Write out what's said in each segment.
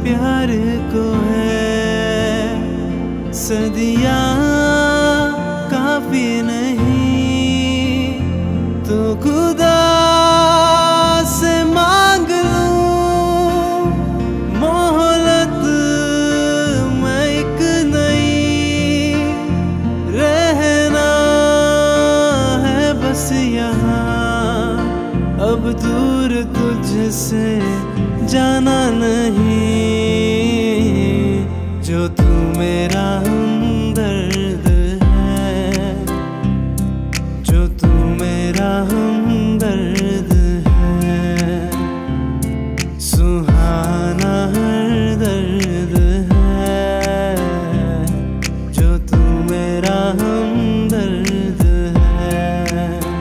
प्यार को है सदियाँ काफी नहीं, तो खुदा से मांग लूं मोहलत मैं एक नई, रहना है बस यहाँ, अब दूर तुझसे जाना नहीं, जो तू मेरा हमदर्द है, जो तू मेरा हमदर्द है, सुहाना हर दर्द है, जो तू मेरा हमदर्द है।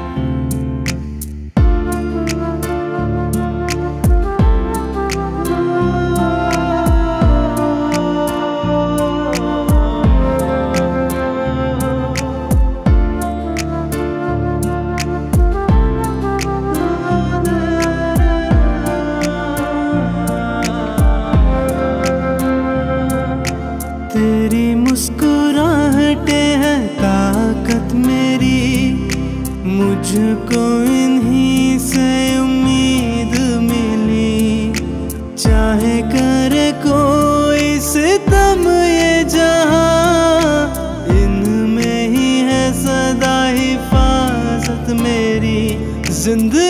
तेरी मुस्कुराहटें हैं ताकत मेरी, मुझको इन्हीं से उम्मीद मिली, चाहे करे कोई सितम ये जहां, इनमें ही है सदा हिफाजत मेरी, जिंदगी